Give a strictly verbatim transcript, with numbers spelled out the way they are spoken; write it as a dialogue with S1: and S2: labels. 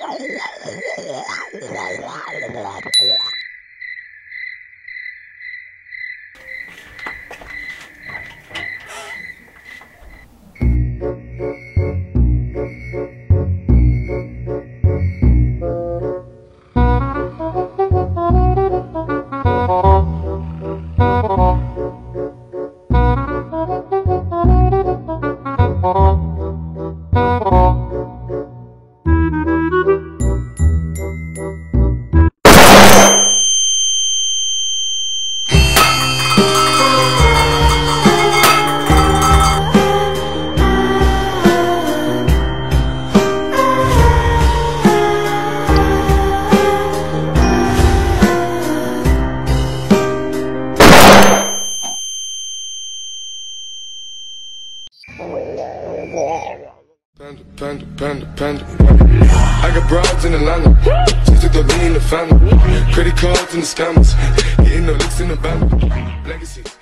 S1: Panda, panda, panda, panda. I got broads in Atlanta, just took the lean in the family. Credit cards and the scammers, getting no licks in the band. Legacies.